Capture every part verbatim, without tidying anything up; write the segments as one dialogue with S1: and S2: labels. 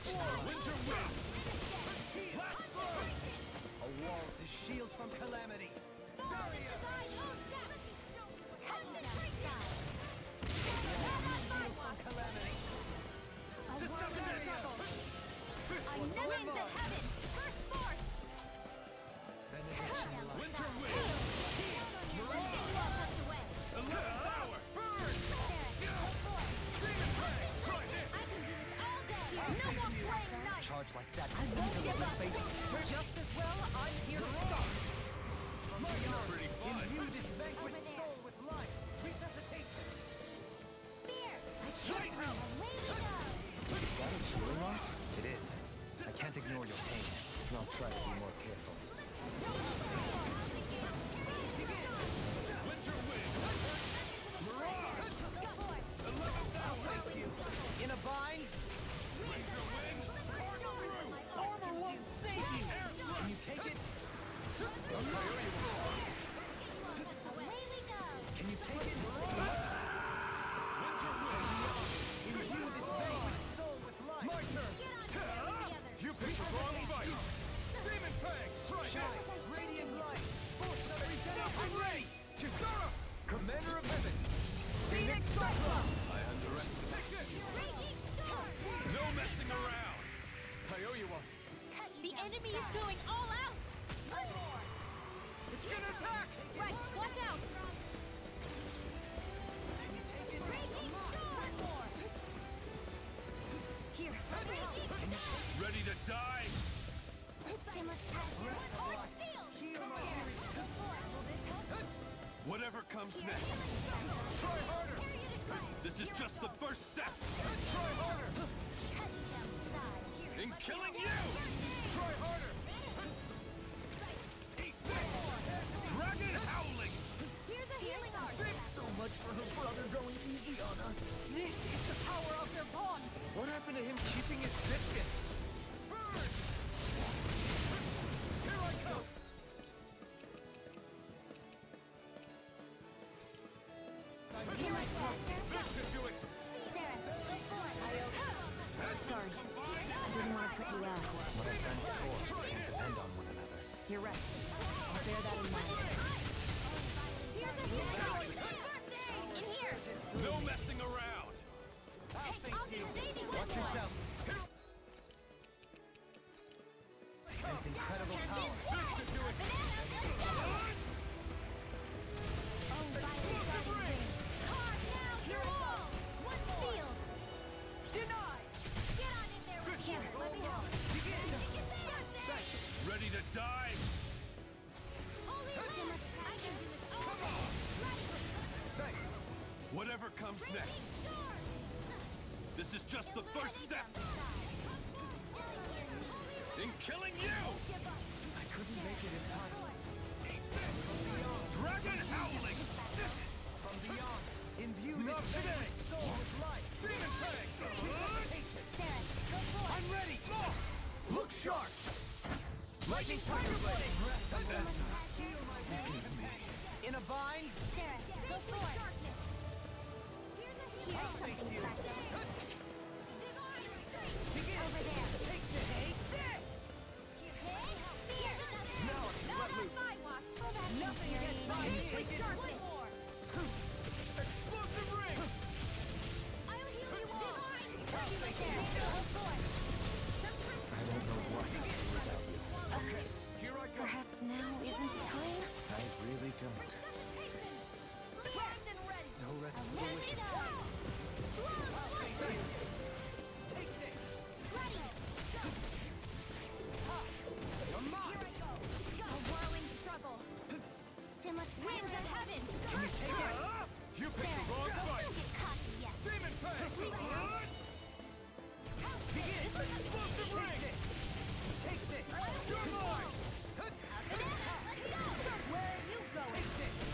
S1: Winter wind!
S2: Last blow! A wall to shield from calamity. Barrier! From calamity.
S3: Winds of heaven! First force!
S1: Winter wind! Eleven power! Burn! Demon Prey! Try this!
S3: I can do this all day! No more playing nice!
S2: Charge like that.
S3: I won't give up!
S2: Baby.
S4: Just as well, I'm here to stop.
S1: Pretty fun!
S2: Imbue this vanquished soul with life. Resuscitation.
S3: Spear! I
S1: Light
S3: can't
S1: out!
S3: away we go!
S2: Is that a healing art? It is. I can't ignore your pain. I'll try to be more careful.
S1: Winter wind! Mirage! Eleven power!
S2: In a bind?
S1: Winter wind! Portal through!
S2: Armor won't save you!
S1: Air thrust!
S2: Can you take it?
S3: Away we go!
S2: Can you take it?
S1: Winter wind!
S2: Imbue this vanquished soul with life.
S1: My turn!
S3: Get on together!
S1: You picked the wrong fight! Demon Fang! Try
S2: Shine,
S1: this!
S2: radiant light. Force of
S1: I'm ready! Kisara!
S2: Commander of Heaven.
S4: Phoenix Cyclone!
S1: I underestimated. Take this!
S3: Raging storm!
S1: No messing around! I owe you one.
S3: The enemy is going all out!
S1: It's gonna attack!
S3: Right, watch out! Raging storm! Here, raging storm!
S1: Ready to die?
S3: They must have or steel! Will this help?
S1: Whatever comes
S3: Here,
S1: next.
S3: healing storm!
S1: Try harder!
S3: Period is right!
S1: This is
S3: Here
S1: just
S3: we
S1: the
S3: go.
S1: first step!
S3: Try harder! Cutting them aside. Here,
S1: In
S3: let's
S1: killing
S3: go.
S1: you! Try harder! Eat this! Dragon howling!
S3: Here's a healing art!
S2: So much for her brother going easy on us.
S4: This is the power of their bond.
S2: What happened to him keeping his biscuits?
S1: Burn! Here I come!
S3: Here I go.
S1: This should do it!
S3: Sarah, go forward.
S4: Sorry, I didn't want to put you out.
S2: What I've done before, we can't depend on one another.
S4: You're right. I'll bear that in mind.
S3: Here's a healing art! First aid! In here!
S1: No messing around!
S3: Hey, I'll get saving
S2: Watch
S3: this one!
S2: yourself. Sense incredible power.
S1: This should do it!
S3: Oh, violent dragon wing! Carve down your wall! One field!
S4: Denied!
S3: Get on in there with here! Let me help!
S2: Begin.
S3: Begin!
S1: Ready to die?
S3: Holy Land! I can do this all
S1: Come
S3: day!
S1: on!
S3: Ready!
S2: Thanks.
S1: Whatever comes
S3: Raging
S1: next.
S3: storm!
S1: This is just the first step in killing you!
S2: I couldn't make it in time.
S1: Dragon howling!
S2: From beyond, imbue
S1: Not
S2: this
S1: today!
S2: vanquished soul with life.
S1: Demon Fang!
S3: Sarah, go forward!
S2: I'm ready. Look sharp.
S1: Lightning Tiger Blade!
S2: Heal my wounds. In a bind.
S3: Sarah, go forward! Here's something special.
S2: Begin.
S3: Over there.
S2: Take this. Take this.
S3: Here!
S2: Now it's let loose.
S3: my watch!
S4: Nothing gets by me.
S2: Take it.
S3: One more!
S1: Explosive ring!
S3: I'll heal you all! Ready right there! Go forward!
S2: I don't know what to do without you.
S1: Okay, here I go.
S4: Perhaps now isn't the time?
S2: I really don't.
S3: Primed and ready!
S2: No rest for
S3: Let
S2: the
S3: me
S2: wicked.
S3: go!
S2: Take this.
S3: Ready!
S2: You're mine.
S3: Here I go! A whirling struggle! Too much winds of heaven!
S2: Can you take it?
S1: You picked the wrong
S3: Don't
S1: fight!
S3: get cocky yet!
S1: Demon Fang!
S2: Begin.
S1: Explosive
S2: Take
S1: ring!
S2: this. Take this.
S1: You're mine!
S3: Let's go!
S4: Where are you going?
S2: Take this.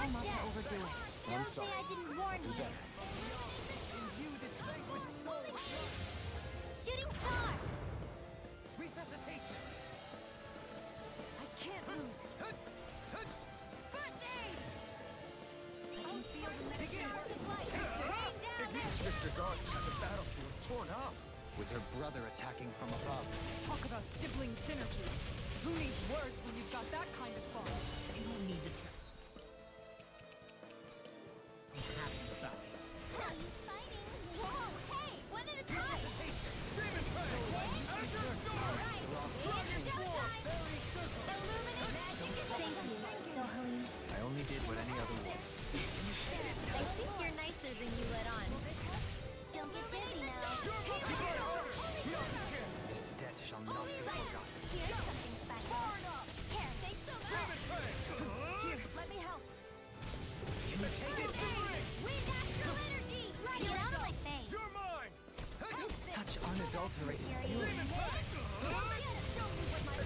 S4: I'll not to overdo it.
S3: Don't say I didn't warn you.
S2: You distinguished soul.
S3: Shooting star.
S2: Resuscitation.
S4: I can't lose.
S3: First aid.
S4: I can feel the medicine.
S1: Mister Zart's had the battlefield torn up.
S2: With her brother attacking from above.
S4: Talk about sibling synergy. Who needs words when you've got that kind of fun? You don't need to.
S2: Be happy about it.
S3: How you fighting? Whoa, hey, one at a time.
S1: Demon Fang! Azure Storm!
S3: Right.
S1: Dragon
S3: It's
S1: Force!
S3: showtime. Illuminate magic is
S4: Thank you, Dohalim.
S2: I only did what any other would.
S3: I think you're nicer than you let on. Don't get dizzy now.
S2: This debt shall not be forgotten.
S3: Here's something special. Here, thanks so much.
S4: Here, let me help.
S3: Wind astral energy. Get out of my face.
S1: You're mine!
S2: Such unadulterated
S3: Here he
S2: feeling.
S3: is. Show me what my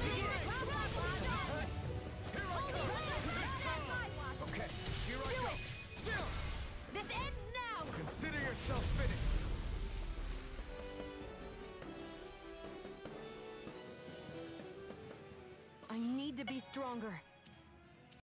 S1: Okay, here I go.
S3: This ends now.
S1: Consider yourself finished.
S4: I need to be stronger.